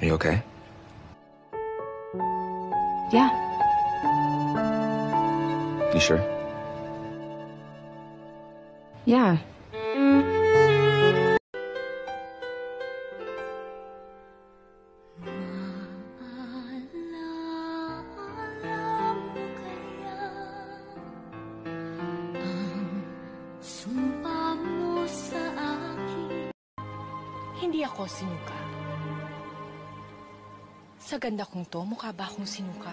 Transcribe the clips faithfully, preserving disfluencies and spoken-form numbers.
Are you okay? Yeah. You sure? Yeah. Hindi ako sinuka. Sa ganda kong to, mukha ba akong sinuka?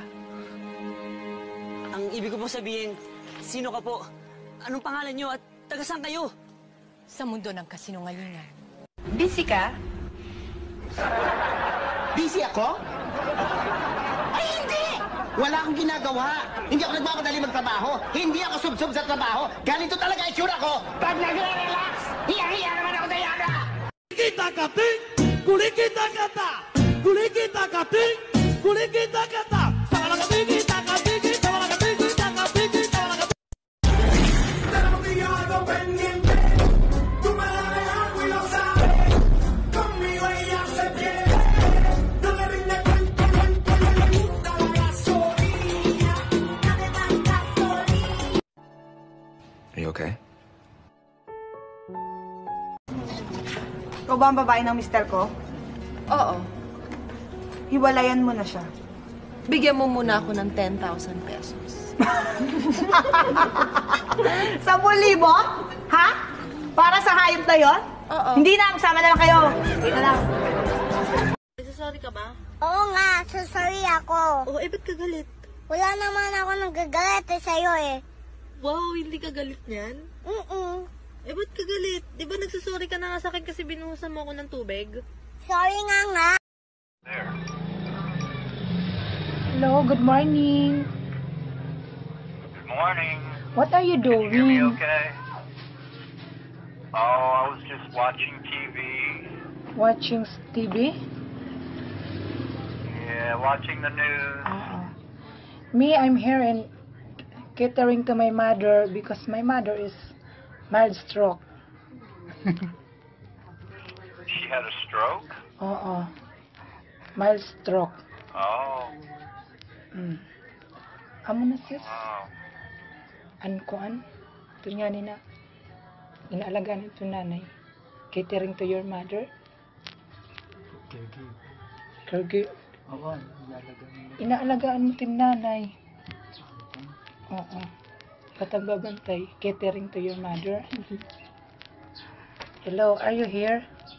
Ang ibig ko po sabihin, sino ka po? Anong pangalan niyo at taga saan kayo? Sa mundo ng kasinungalingan. Busy ka? Busy ako? Ay, hindi! Wala akong ginagawa. Hindi ako nagmamadali magtrabaho. Hindi ako sub-sub sa trabaho. Ganito talaga itsura ko. Pag nagre-relax, hiya-hiya naman ako, Diana! Kulikita-kating! Kulikita-kata! Kulikita-kating! Kulikita-kata! Sakalakabigi-takabigi! Sakalakabigi-takabigi! Sakalakabigi! Tenemos que llevarlo pendiente. Tú me la dejas y lo sabes. Conmigo ella se pierde. No le rinde cuento, cuento, no le gusta la gasolina. Dame más gasolina. Are you okay? Ikaw ba ang babae ng mister ko? Oo. Hiwalayan mo na siya. Bigyan mo muna ako ng ten thousand pesos. Sampu libo? Ha? Para sa hayop na yon? Oo. Hindi na, magsama na lang kayo. Hindi na lang. Nagsasorry ka ba? Oo nga, sorry ako. Oo, eh ba't ka galit? Wala naman ako nagagalit eh sa'yo eh. Wow, hindi ka galit niyan? Mm-mm. Eh ba't ka galit? Di ba nagsasorry ka na nga sa akin kasi binuhusan mo ako ng tubig? Sorry nga nga. Hello, good morning. Good morning. What are you doing? Can you hear me okay? Oh, I was just watching T V. Watching T V? Yeah, watching the news. Uh, me, I'm here and catering to my mother because my mother is mild stroke. She had a stroke? Oo. Mild stroke. Oh. Mm. Amo na sis. Wow. An kuan? Ito nga nina. Inaalagaan ito nanay. Catering to your mother. Caregiver. Caregiver. Oo, inaalagaan. Inaalagaan mo tin nanay. Oo. Patagbabantay. Catering to your mother. Hello, are you here?